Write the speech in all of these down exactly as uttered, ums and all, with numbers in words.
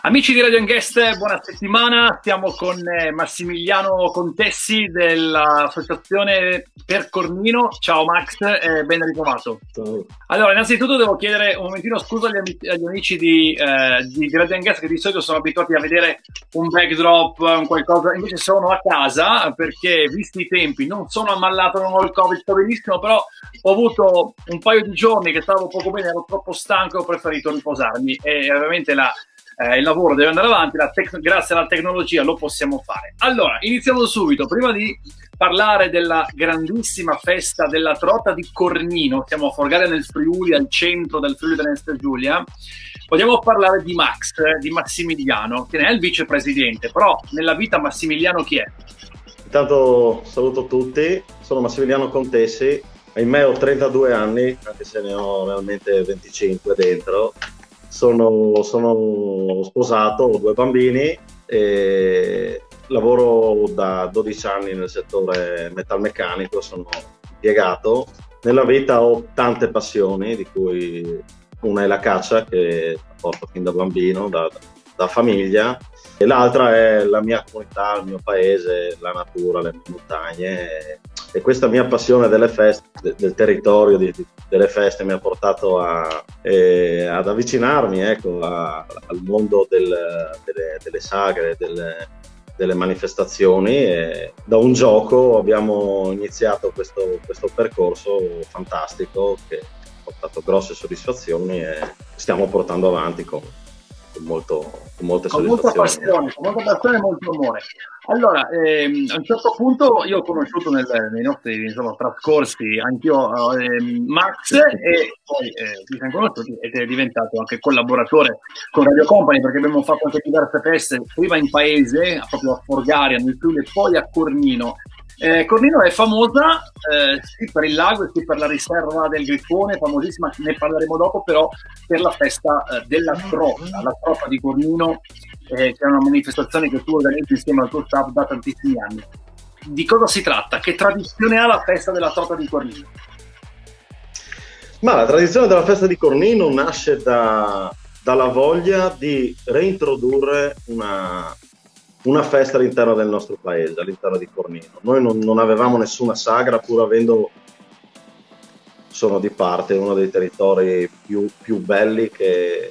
Amici di Radio Guest, buona settimana. Siamo con eh, Massimiliano Contessi dell'Associazione Per Cornino. Ciao Max, eh, ben ritrovato. Ciao. Allora, innanzitutto devo chiedere un momentino scusa agli, amici, agli amici di, eh, di Radio Guest, che di solito sono abituati a vedere un backdrop, un qualcosa, invece sono a casa perché, visti i tempi, non sono ammalato, non ho il Covid, sto benissimo, però ho avuto un paio di giorni che stavo poco bene, ero troppo stanco e ho preferito riposarmi, e ovviamente la Eh, il lavoro deve andare avanti, la grazie alla tecnologia lo possiamo fare. Allora, iniziamo subito. Prima di parlare della grandissima festa della trota di Cornino, siamo a Forgaria nel Friuli, al centro del Friuli Venezia Giulia, vogliamo parlare di Max, eh, di Massimiliano, che ne è il vicepresidente, però nella vita Massimiliano chi è? Intanto saluto tutti, sono Massimiliano Contessi, ahimè ho trentadue anni, anche se ne ho realmente venticinque dentro. Sono, sono sposato, ho due bambini e lavoro da dodici anni nel settore metalmeccanico, sono impiegato. Nella vita ho tante passioni, di cui una è la caccia, che porto fin da bambino, da, da famiglia, e l'altra è la mia comunità, il mio paese, la natura, le montagne. E questa mia passione delle feste, del territorio, di, delle feste, mi ha portato a, eh, ad avvicinarmi ecco, a, al mondo del, delle, delle sagre, delle, delle manifestazioni. E da un gioco abbiamo iniziato questo, questo percorso fantastico che ha portato grosse soddisfazioni e stiamo portando avanti con, con, molto, con molte con soddisfazioni. Molta passione, con molta passione e molto amore. Allora, ehm, a un certo punto io ho conosciuto nel, nei nostri insomma, trascorsi anch'io eh, Max, e poi eh, ci siamo conosciuti ed è diventato anche collaboratore con Radio Company, perché abbiamo fatto anche diverse feste, prima in paese, proprio a Forgaria, nel Friuli, e poi a Cornino. Eh, Cornino è famosa eh, sì per il lago e sì per la riserva del Grifone, famosissima, ne parleremo dopo, però per la festa eh, della trota, la trota di Cornino, eh, che è una manifestazione che tu organizzi insieme al tuo staff da tantissimi anni. Di cosa si tratta? Che tradizione ha la festa della trota di Cornino? Ma la tradizione della festa di Cornino nasce da, dalla voglia di reintrodurre una una festa all'interno del nostro paese, all'interno di Cornino. Noi non, non avevamo nessuna sagra, pur avendo, sono di parte, uno dei territori più, più belli che,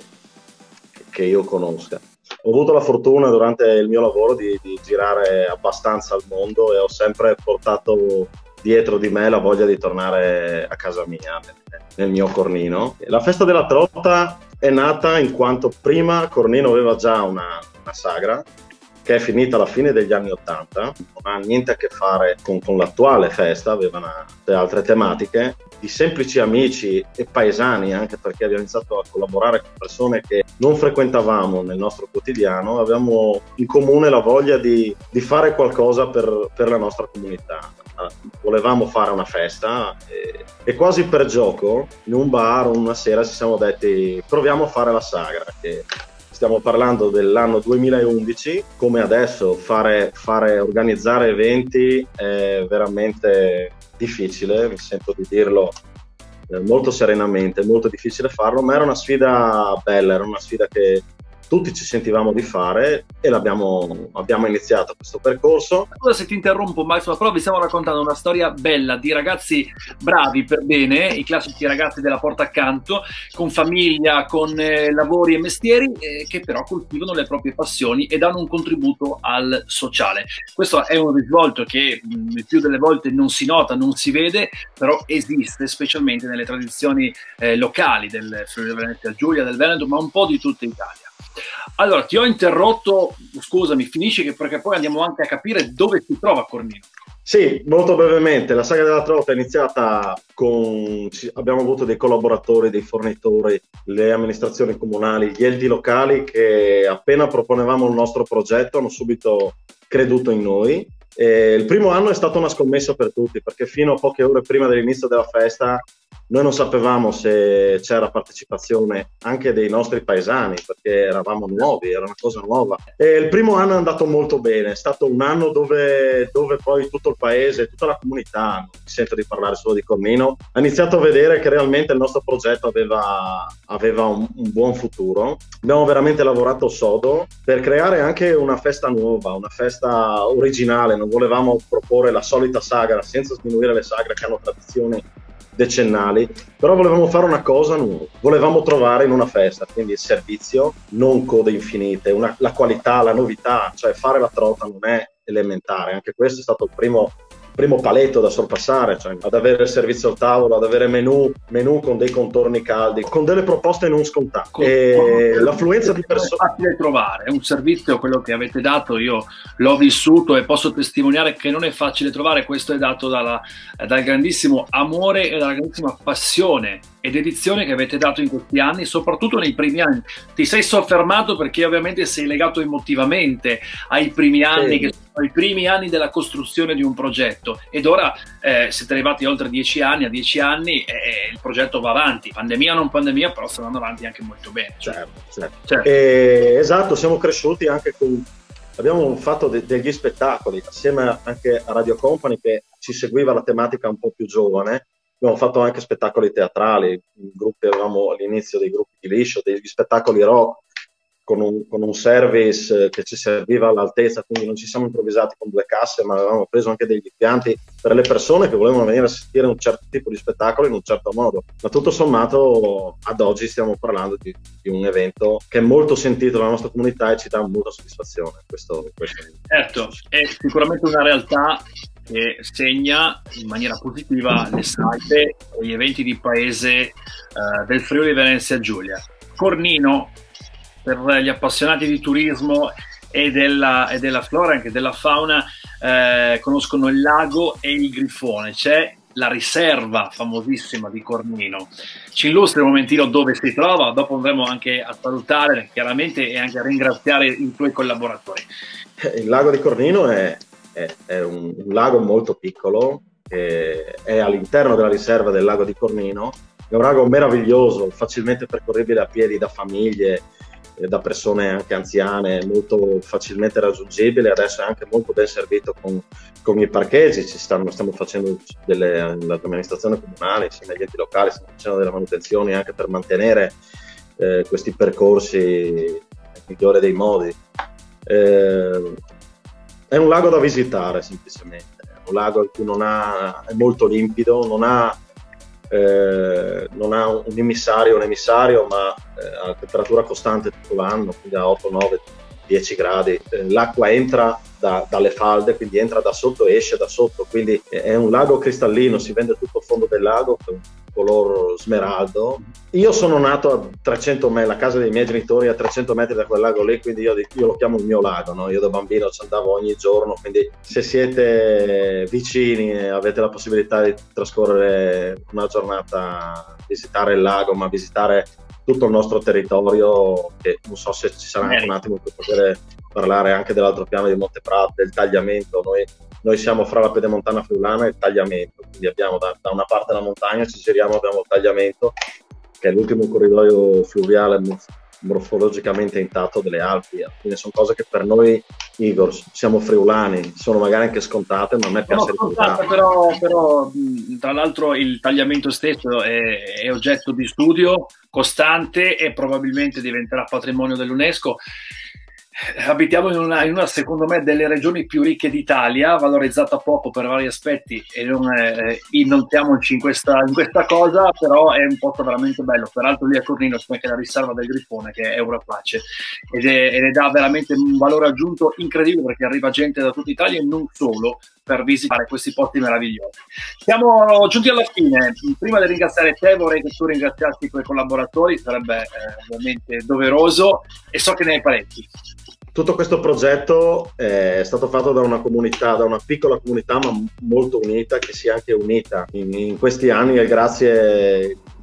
che io conosca. Ho avuto la fortuna durante il mio lavoro di, di girare abbastanza al mondo e ho sempre portato dietro di me la voglia di tornare a casa mia, nel mio Cornino. La festa della trota è nata in quanto prima Cornino aveva già una, una sagra, che è finita alla fine degli anni Ottanta, non ha niente a che fare con, con l'attuale festa, aveva una, altre tematiche, di semplici amici e paesani, anche perché abbiamo iniziato a collaborare con persone che non frequentavamo nel nostro quotidiano, avevamo in comune la voglia di, di fare qualcosa per, per la nostra comunità. Volevamo fare una festa e, e quasi per gioco, in un bar una sera ci siamo detti proviamo a fare la sagra, che stiamo parlando dell'anno duemilaundici, come adesso fare, fare, organizzare eventi è veramente difficile, mi sento di dirlo eh, molto serenamente, è molto difficile farlo, ma era una sfida bella, era una sfida che tutti ci sentivamo di fare e l'abbiamo abbiamo iniziato questo percorso. Scusa se ti interrompo Max, ma però vi stiamo raccontando una storia bella di ragazzi bravi per bene, i classici ragazzi della porta accanto, con famiglia, con eh, lavori e mestieri, eh, che però coltivano le proprie passioni e danno un contributo al sociale. Questo è un risvolto che mh, il più delle volte non si nota, non si vede, però esiste, specialmente nelle tradizioni eh, locali del Friuli Venezia Giulia, del Veneto, ma un po' di tutta Italia. Allora, ti ho interrotto, scusami, finisci che perché poi andiamo anche a capire dove si trova Cornino. Sì, molto brevemente, la sagra della trota è iniziata con, abbiamo avuto dei collaboratori, dei fornitori, le amministrazioni comunali, gli enti locali che appena proponevamo il nostro progetto hanno subito creduto in noi. E il primo anno è stata una scommessa per tutti, perché fino a poche ore prima dell'inizio della festa noi non sapevamo se c'era partecipazione anche dei nostri paesani, perché eravamo nuovi, era una cosa nuova. E il primo anno è andato molto bene, è stato un anno dove, dove poi tutto il paese, tutta la comunità, non mi sento di parlare solo di Cornino, ha iniziato a vedere che realmente il nostro progetto aveva, aveva un, un buon futuro. Abbiamo veramente lavorato sodo per creare anche una festa nuova, una festa originale. Non volevamo proporre la solita sagra senza sminuire le sagre che hanno tradizioni decennali, però volevamo fare una cosa nuova, volevamo trovare in una festa, quindi il servizio, non code infinite, una, la qualità, la novità, cioè fare la trota non è elementare, anche questo è stato il primo primo paletto da sorpassare, cioè ad avere il servizio al tavolo, ad avere menù, menù con dei contorni caldi, con delle proposte non scontate. Con, e con l'affluenza di persone. È facile trovare, è un servizio quello che avete dato, io l'ho vissuto e posso testimoniare che non è facile trovare, questo è dato dalla, dal grandissimo amore e dalla grandissima passione e dedizione che avete dato in questi anni, soprattutto nei primi anni. Ti sei soffermato perché ovviamente sei legato emotivamente ai primi anni, sì, che sono i primi anni della costruzione di un progetto, ed ora eh, siete arrivati oltre dieci anni, a dieci anni e il progetto va avanti, pandemia o non pandemia, però sta andando avanti anche molto bene. Certo, certo. certo. E, esatto, siamo cresciuti anche con... Abbiamo fatto de degli spettacoli, assieme anche a Radio Company, che ci seguiva la tematica un po' più giovane. Abbiamo fatto anche spettacoli teatrali, gruppi, avevamo all'inizio dei gruppi di liscio, degli spettacoli rock, con un, con un service che ci serviva all'altezza, quindi non ci siamo improvvisati con due casse, ma avevamo preso anche degli impianti per le persone che volevano venire a sentire un certo tipo di spettacolo in un certo modo. Ma tutto sommato, ad oggi stiamo parlando di, di un evento che è molto sentito dalla nostra comunità e ci dà molta soddisfazione. Questo, questo... Certo, è sicuramente una realtà che segna in maniera positiva le sagre e gli eventi di paese eh, del Friuli Venezia Giulia. Cornino, per gli appassionati di turismo e della, e della flora e anche della fauna, eh, conoscono il lago e il Grifone. C'è la riserva famosissima di Cornino. Ci illustri un momentino dove si trova, dopo andremo anche a salutare chiaramente e anche a ringraziare i tuoi collaboratori. Il lago di Cornino è, è, è un, un lago molto piccolo, che è all'interno della riserva del lago di Cornino. È un lago meraviglioso, facilmente percorribile a piedi da famiglie, da persone anche anziane, molto facilmente raggiungibile. Adesso è anche molto ben servito con, con i parcheggi. Ci stanno, stiamo facendo delle, l'amministrazione comunale insieme agli enti locali, stiamo facendo delle manutenzioni anche per mantenere eh, questi percorsi nel migliore dei modi. Eh, è un lago da visitare semplicemente, è un lago in cui non ha, è molto limpido, non ha Eh, non ha un emissario, un emissario ma eh, a temperatura costante tutto l'anno, quindi a otto, nove, dieci gradi. Eh, l'acqua entra da, dalle falde, quindi entra da sotto e esce da sotto, quindi è un lago cristallino, si vede tutto il fondo del lago con color smeraldo. Io sono nato a trecento metri, la casa dei miei genitori è a trecento metri da quel lago lì, quindi io, io lo chiamo il mio lago, no? Io da bambino ci andavo ogni giorno, quindi se siete vicini e avete la possibilità di trascorrere una giornata a visitare il lago, ma visitare tutto il nostro territorio, che non so se ci sarà anche un attimo per poter parlare anche dell'altro piano di Monteprato, del tagliamento. Noi, noi siamo fra la Pedemontana Friulana e il tagliamento, quindi abbiamo da, da una parte la montagna, ci giriamo, abbiamo il tagliamento, che è l'ultimo corridoio fluviale morfologicamente intatto delle Alpi. Quindi sono cose che per noi, Igor, siamo friulani, sono magari anche scontate, ma a me piace ricordare. Però, però tra l'altro il tagliamento stesso è, è oggetto di studio costante e probabilmente diventerà patrimonio dell'UNESCO. Abitiamo in una, in una, secondo me, delle regioni più ricche d'Italia, valorizzata poco per vari aspetti, e non eh, inoltriamoci in questa, in questa cosa, però è un posto veramente bello. Peraltro lì a Cornino c'è anche la riserva del Grifone, che è Europace, ed è, e ne dà veramente un valore aggiunto incredibile, perché arriva gente da tutta Italia e non solo per visitare questi posti meravigliosi. Siamo giunti alla fine. Prima di ringraziare te, vorrei che tu ringraziassi i tuoi collaboratori, sarebbe eh, ovviamente doveroso, e so che ne hai parecchi. Tutto questo progetto è stato fatto da una comunità, da una piccola comunità ma molto unita, che si è anche unita in, in questi anni, e grazie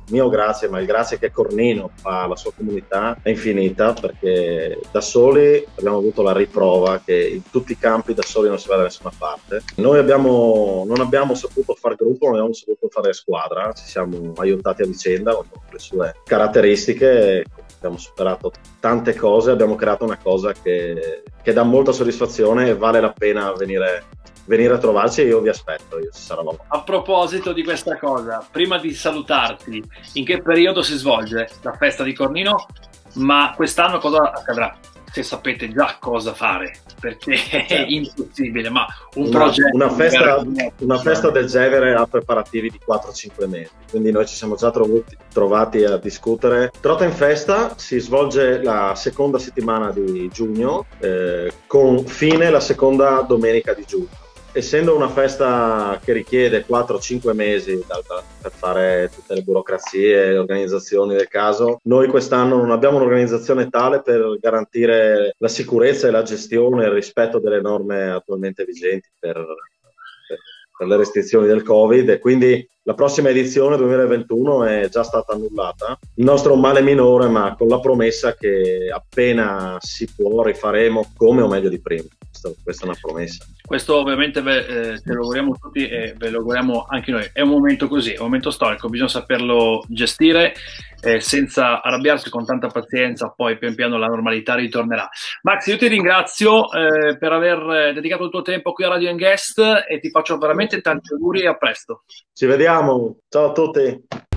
mio grazie, ma il grazie che Cornino fa alla sua comunità è infinita, perché da soli abbiamo avuto la riprova che in tutti i campi da soli non si va da nessuna parte. Noi abbiamo, non abbiamo saputo fare gruppo, non abbiamo saputo fare squadra, ci siamo aiutati a vicenda con le sue caratteristiche, abbiamo superato tante cose, abbiamo creato una cosa che, che dà molta soddisfazione e vale la pena venire venire a trovarci, e io vi aspetto, io ci sarò. A proposito di questa cosa, prima di salutarti, in che periodo si svolge la festa di Cornino? Ma quest'anno cosa accadrà? Se sapete già cosa fare, perché è impossibile, ma un una, progetto... Una festa, una festa del genere ha preparativi di quattro cinque mesi, quindi noi ci siamo già trovati, trovati a discutere. Trotta in Festa si svolge la seconda settimana di giugno, eh, con fine la seconda domenica di giugno. Essendo una festa che richiede quattro cinque mesi da, da, per fare tutte le burocrazie e le organizzazioni del caso, noi quest'anno non abbiamo un'organizzazione tale per garantire la sicurezza e la gestione e il rispetto delle norme attualmente vigenti per, per, per le restrizioni del Covid, e quindi la prossima edizione duemilaventuno è già stata annullata. Il nostro male minore, ma con la promessa che appena si può rifaremo come o meglio di prima. Questa è una promessa. Questo ovviamente eh, te lo auguriamo tutti e ve lo auguriamo anche noi. È un momento così, è un momento storico, bisogna saperlo gestire eh, senza arrabbiarsi, con tanta pazienza, poi pian piano la normalità ritornerà. Max, io ti ringrazio eh, per aver dedicato il tuo tempo qui a Radio Guest e ti faccio veramente tanti auguri e a presto. Ci vediamo, ciao a tutti.